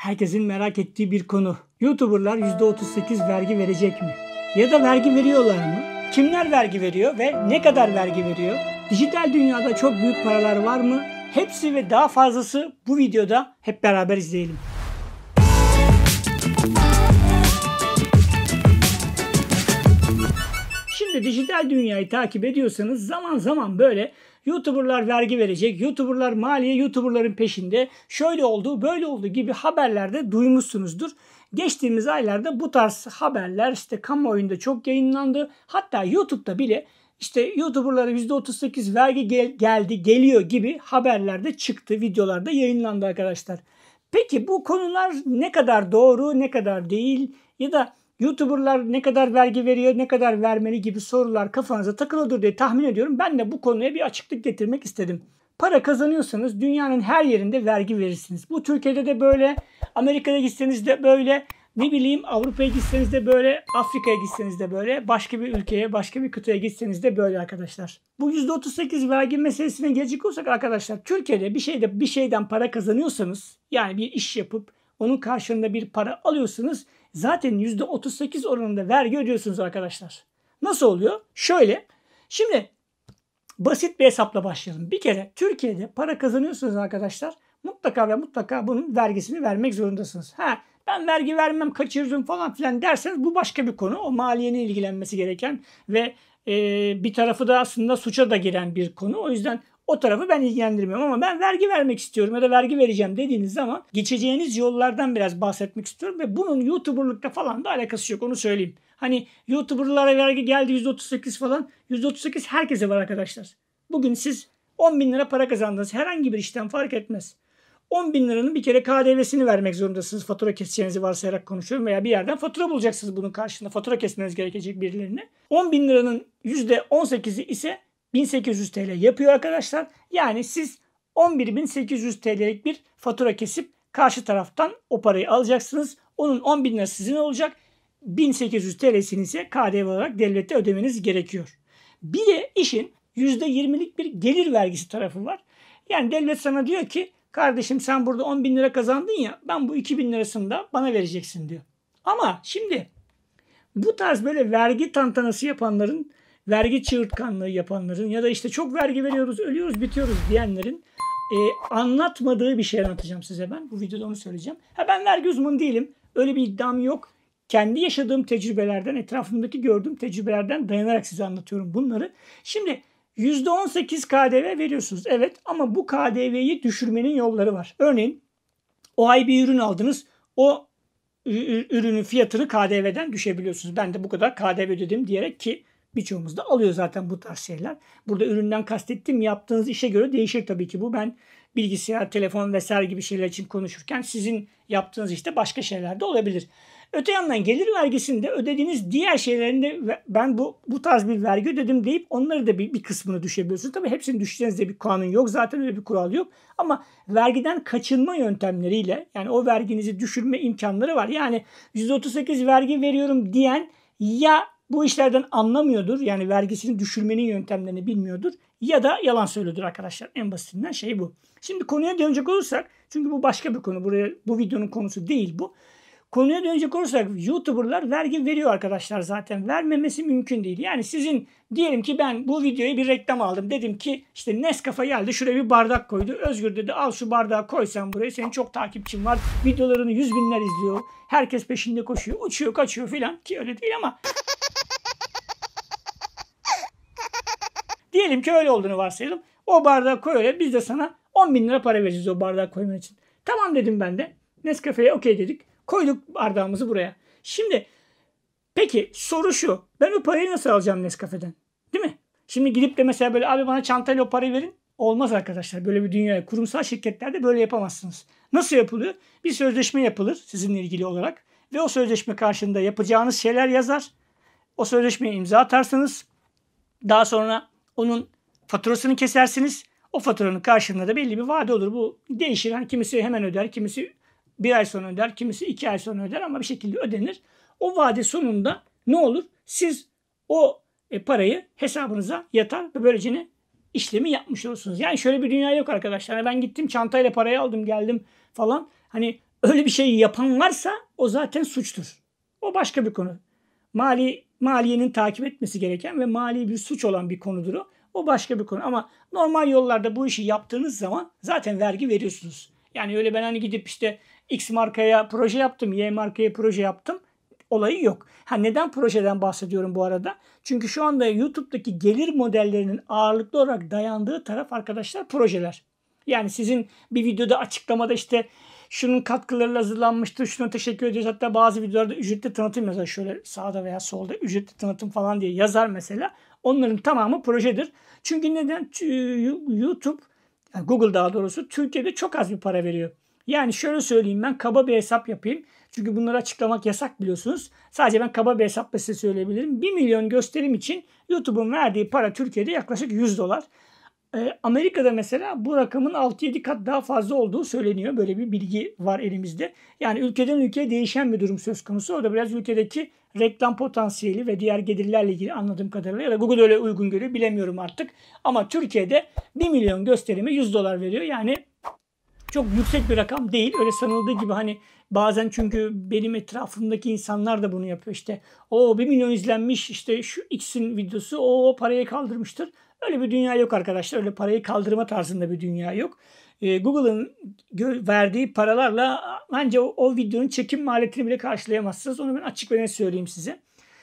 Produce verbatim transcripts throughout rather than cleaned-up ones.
Herkesin merak ettiği bir konu. YouTuber'lar yüzde otuz sekiz vergi verecek mi? Ya da vergi veriyorlar mı? Kimler vergi veriyor ve ne kadar vergi veriyor? Dijital dünyada çok büyük paralar var mı? Hepsi ve daha fazlası bu videoda, hep beraber izleyelim. Şimdi dijital dünyayı takip ediyorsanız zaman zaman böyle YouTuber'lar vergi verecek, YouTuber'lar maliye, YouTuber'ların peşinde, şöyle oldu, böyle oldu gibi haberlerde duymuşsunuzdur. Geçtiğimiz aylarda bu tarz haberler işte kamuoyunda çok yayınlandı. Hatta YouTube'da bile işte YouTuber'lara yüzde otuz sekiz vergi gel- geldi, geliyor gibi haberlerde çıktı, videolarda yayınlandı arkadaşlar. Peki bu konular ne kadar doğru, ne kadar değil ya da YouTuber'lar ne kadar vergi veriyor, ne kadar vermeli gibi sorular kafanıza takılıyordur diye tahmin ediyorum. Ben de bu konuya bir açıklık getirmek istedim. Para kazanıyorsanız dünyanın her yerinde vergi verirsiniz. Bu Türkiye'de de böyle, Amerika'ya gitseniz de böyle, ne bileyim Avrupa'ya gitseniz de böyle, Afrika'ya gitseniz de böyle, başka bir ülkeye, başka bir kıtaya gitseniz de böyle arkadaşlar. Bu yüzde otuz sekiz vergi meselesine gelecek olsak arkadaşlar, Türkiye'de bir şeyde bir şeyden para kazanıyorsanız, yani bir iş yapıp onun karşılığında bir para alıyorsunuz, zaten yüzde otuz sekiz oranında vergi ödüyorsunuz arkadaşlar. Nasıl oluyor? Şöyle. Şimdi basit bir hesapla başlayalım. Bir kere Türkiye'de para kazanıyorsunuz arkadaşlar. Mutlaka ve mutlaka bunun vergisini vermek zorundasınız. Ha, ben vergi vermem, kaçırırım falan filan derseniz bu başka bir konu. O maliyenin ilgilenmesi gereken ve e, bir tarafı da aslında suça da giren bir konu. O yüzden o tarafı ben ilgilendirmiyorum ama ben vergi vermek istiyorum ya da vergi vereceğim dediğiniz zaman geçeceğiniz yollardan biraz bahsetmek istiyorum ve bunun YouTuber'lıkla falan da alakası yok, onu söyleyeyim. Hani YouTuber'lara vergi geldi yüzde otuz sekiz falan. yüzde otuz sekiz herkese var arkadaşlar. Bugün siz on bin lira para kazandınız. Herhangi bir işten fark etmez. on bin liranın bir kere K D V'sini vermek zorundasınız. Fatura keseceğinizi varsayarak konuşuyorum veya bir yerden fatura bulacaksınız bunun karşılığında. Fatura kesmeniz gerekecek birilerine. on bin liranın yüzde on sekizi ise bin sekiz yüz TL yapıyor arkadaşlar. Yani siz on bir bin sekiz yüz TL'lik bir fatura kesip karşı taraftan o parayı alacaksınız. Onun on bin lirası sizin olacak. bin sekiz yüz TL'sini ise K D V olarak devlete ödemeniz gerekiyor. Bir de işin yüzde yirmilik bir gelir vergisi tarafı var. Yani devlet sana diyor ki kardeşim sen burada on bin lira kazandın ya, ben bu iki bin lirasını da bana vereceksin diyor. Ama şimdi bu tarz böyle vergi tantanası yapanların, vergi çığırtkanlığı yapanların ya da işte çok vergi veriyoruz, ölüyoruz, bitiyoruz diyenlerin e, anlatmadığı bir şey anlatacağım size ben. Bu videoda onu söyleyeceğim. Ha, ben vergi uzmanı değilim. Öyle bir iddiam yok. Kendi yaşadığım tecrübelerden, etrafımdaki gördüğüm tecrübelerden dayanarak size anlatıyorum bunları. Şimdi yüzde on sekiz K D V veriyorsunuz. Evet, ama bu K D V'yi düşürmenin yolları var. Örneğin o ay bir ürün aldınız. O ürünün fiyatını K D V'den düşebiliyorsunuz. Ben de bu kadar K D V ödedim diyerek, ki birçoğumuz da alıyor zaten bu tarz şeyler. Burada üründen kastettiğim yaptığınız işe göre değişir tabii ki bu. Ben bilgisayar, telefon vesaire gibi şeyler için konuşurken sizin yaptığınız işte başka şeyler de olabilir. Öte yandan gelir vergisinde ödediğiniz diğer şeylerinde ben bu bu tarz bir vergi ödedim deyip onları da bir, bir kısmını düşebiliyorsunuz. Tabii hepsini düşeceğiniz diye bir kanun yok. Zaten öyle bir kural yok. Ama vergiden kaçınma yöntemleriyle, yani o verginizi düşürme imkanları var. Yani yüzde otuz sekiz vergi veriyorum diyen ya bu işlerden anlamıyordur, yani vergisini düşürmenin yöntemlerini bilmiyordur, ya da yalan söylüyordur arkadaşlar. En basitinden şey bu. Şimdi konuya dönecek olursak, çünkü bu başka bir konu. Buraya, bu videonun konusu değil bu. Konuya dönecek olursak YouTuber'lar vergi veriyor arkadaşlar zaten. Vermemesi mümkün değil. Yani sizin, diyelim ki ben bu videoya bir reklam aldım. Dedim ki işte Nescafe geldi, şuraya bir bardak koydu. Özgür dedi al şu bardağı koy sen buraya. Senin çok takipçin var. Videolarını yüz binler izliyor. Herkes peşinde koşuyor. Uçuyor kaçıyor filan, ki öyle değil ama. Diyelim ki öyle olduğunu varsayalım. O bardağı koy öyle. Biz de sana on bin lira para vereceğiz o bardağı koyman için. Tamam dedim ben de. Nescafe'ye okey dedik. Koyduk bardağımızı buraya. Şimdi peki soru şu. Ben o parayı nasıl alacağım Nescafe'den? Değil mi? Şimdi gidip de mesela böyle abi bana çantayla o parayı verin. Olmaz arkadaşlar. Böyle bir dünyaya, kurumsal şirketlerde böyle yapamazsınız. Nasıl yapılıyor? Bir sözleşme yapılır sizinle ilgili olarak. Ve o sözleşme karşılığında yapacağınız şeyler yazar. O sözleşmeye imza atarsınız. Daha sonra onun faturasını kesersiniz. O faturanın karşılığında da belli bir vade olur. Bu değişir. Hani kimisi hemen öder, kimisi bir ay sonra öder, kimisi iki ay sonra öder ama bir şekilde ödenir. O vade sonunda ne olur? Siz o e, parayı hesabınıza yatar ve böylece ne? İşlemi yapmış olursunuz. Yani şöyle bir dünya yok arkadaşlar. Yani ben gittim çantayla parayı aldım geldim falan. Hani öyle bir şey yapan varsa o zaten suçtur. O başka bir konu. Mali maliyenin takip etmesi gereken ve mali bir suç olan bir konudur o. O başka bir konu. Ama normal yollarda bu işi yaptığınız zaman zaten vergi veriyorsunuz. Yani öyle ben hani gidip işte X markaya proje yaptım, Y markaya proje yaptım olayı yok. Ha, neden projeden bahsediyorum bu arada? Çünkü şu anda YouTube'daki gelir modellerinin ağırlıklı olarak dayandığı taraf arkadaşlar projeler. Yani sizin bir videoda açıklamada işte şunun katkılarıyla hazırlanmıştır, şuna teşekkür ediyoruz. Hatta bazı videolarda ücretli tanıtım yazar. Şöyle sağda veya solda ücretli tanıtım falan diye yazar mesela. Onların tamamı projedir. Çünkü neden? YouTube, yani Google daha doğrusu Türkiye'de çok az bir para veriyor. Yani şöyle söyleyeyim, ben kaba bir hesap yapayım. Çünkü bunları açıklamak yasak biliyorsunuz. Sadece ben kaba bir hesapla size söyleyebilirim. bir milyon gösterim için YouTube'un verdiği para Türkiye'de yaklaşık yüz dolar. Amerika'da mesela bu rakamın altı yedi kat daha fazla olduğu söyleniyor. Böyle bir bilgi var elimizde. Yani ülkeden ülkeye değişen bir durum söz konusu. O da biraz ülkedeki reklam potansiyeli ve diğer gelirlerle ilgili anladığım kadarıyla. Ya da Google öyle uygun görüyor, bilemiyorum artık. Ama Türkiye'de bir milyon gösterime yüz dolar veriyor. Yani çok yüksek bir rakam değil. Öyle sanıldığı gibi hani bazen, çünkü benim etrafımdaki insanlar da bunu yapıyor. İşte o bir milyon izlenmiş, işte şu X'in videosu o parayı kaldırmıştır. Öyle bir dünya yok arkadaşlar. Öyle parayı kaldırma tarzında bir dünya yok. Ee, Google'ın verdiği paralarla bence o, o videonun çekim maliyetini bile karşılayamazsınız. Onu ben açık ve net söyleyeyim size.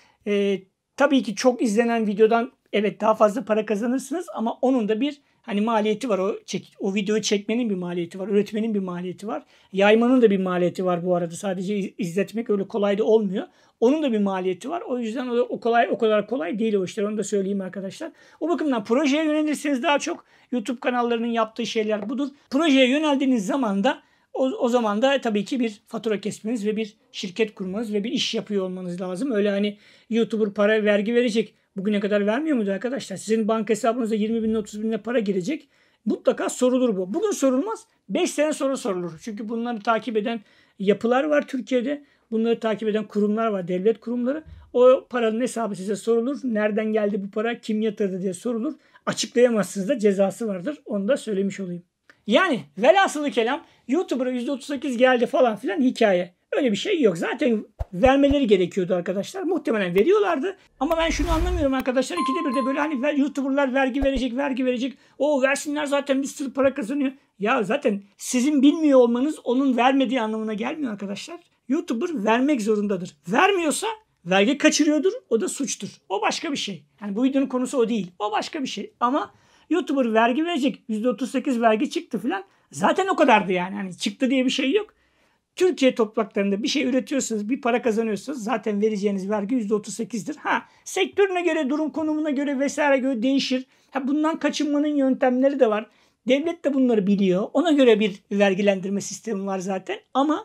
Ee, tabii ki çok izlenen videodan evet daha fazla para kazanırsınız ama onun da bir hani maliyeti var. O çek, o videoyu çekmenin bir maliyeti var. Üretmenin bir maliyeti var. Yaymanın da bir maliyeti var bu arada. Sadece izletmek öyle kolay da olmuyor. Onun da bir maliyeti var. O yüzden o, o kolay o kadar kolay değil o işler. Onu da söyleyeyim arkadaşlar. O bakımdan projeye yönelirseniz daha çok YouTube kanallarının yaptığı şeyler budur. Projeye yöneldiğiniz zaman da o, o zaman da tabii ki bir fatura kesmeniz ve bir şirket kurmanız ve bir iş yapıyor olmanız lazım. Öyle hani YouTuber para vergi verecek. Bugüne kadar vermiyor muydu arkadaşlar? Sizin banka hesabınıza yirmi bin otuz bin para girecek. Mutlaka sorulur bu. Bugün sorulmaz. beş sene sonra sorulur. Çünkü bunları takip eden yapılar var Türkiye'de. Bunları takip eden kurumlar var. Devlet kurumları. O paranın hesabı size sorulur. Nereden geldi bu para? Kim yatırdı diye sorulur. Açıklayamazsınız da cezası vardır. Onu da söylemiş olayım. Yani velhasılı kelam YouTuber'a yüzde otuz sekiz geldi falan filan hikaye. Öyle bir şey yok. Zaten vermeleri gerekiyordu arkadaşlar. Muhtemelen veriyorlardı. Ama ben şunu anlamıyorum arkadaşlar. İkide bir de böyle hani YouTuber'lar vergi verecek, vergi verecek. O versinler, zaten bir sürü para kazanıyor. Ya zaten sizin bilmiyor olmanız onun vermediği anlamına gelmiyor arkadaşlar. YouTuber vermek zorundadır. Vermiyorsa vergi kaçırıyordur. O da suçtur. O başka bir şey. Yani bu videonun konusu o değil. O başka bir şey. Ama YouTuber vergi verecek. yüzde otuz sekiz vergi çıktı filan. Zaten o kadardı yani. Hani çıktı diye bir şey yok. Türkiye topraklarında bir şey üretiyorsanız, bir para kazanıyorsanız zaten vereceğiniz vergi yüzde otuz sekizdir. Ha, sektörüne göre, durum konumuna göre vesaire göre değişir. Ha, bundan kaçınmanın yöntemleri de var. Devlet de bunları biliyor. Ona göre bir vergilendirme sistemi var zaten. Ama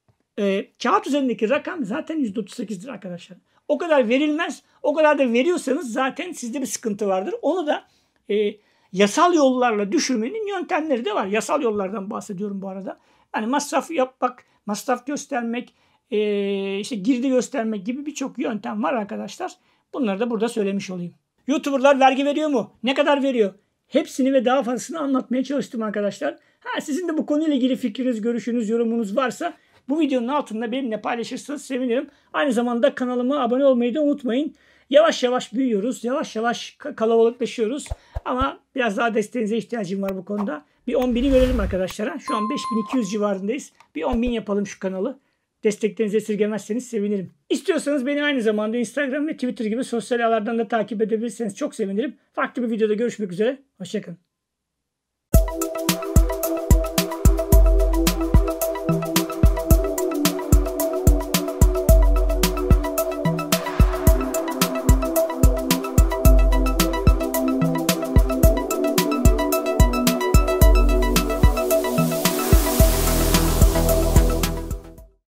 e, kağıt üzerindeki rakam zaten yüzde otuz sekizdir arkadaşlar. O kadar verilmez. O kadar da veriyorsanız zaten sizde bir sıkıntı vardır. Onu da e, yasal yollarla düşürmenin yöntemleri de var. Yasal yollardan bahsediyorum bu arada. Yani masraf yapmak, masraf göstermek, e, işte girdi göstermek gibi birçok yöntem var arkadaşlar. Bunları da burada söylemiş olayım. YouTuber'lar vergi veriyor mu? Ne kadar veriyor? Hepsini ve daha fazlasını anlatmaya çalıştım arkadaşlar. Ha, sizin de bu konuyla ilgili fikriniz, görüşünüz, yorumunuz varsa bu videonun altında benimle paylaşırsanız sevinirim. Aynı zamanda kanalıma abone olmayı da unutmayın. Yavaş yavaş büyüyoruz. Yavaş yavaş kalabalıklaşıyoruz. Ama biraz daha desteğinize ihtiyacım var bu konuda. Bir on bini görelim arkadaşlara. Şu an beş bin iki yüz civarındayız. Bir on bin yapalım şu kanalı. Desteklerinizi esirgemezseniz sevinirim. İstiyorsanız beni aynı zamanda Instagram ve Twitter gibi sosyal ağlardan da takip edebilirseniz çok sevinirim. Farklı bir videoda görüşmek üzere. Hoşçakalın.